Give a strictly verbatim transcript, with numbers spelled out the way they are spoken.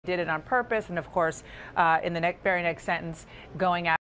did it on purpose, and of course, uh, in the next, very next sentence, going out.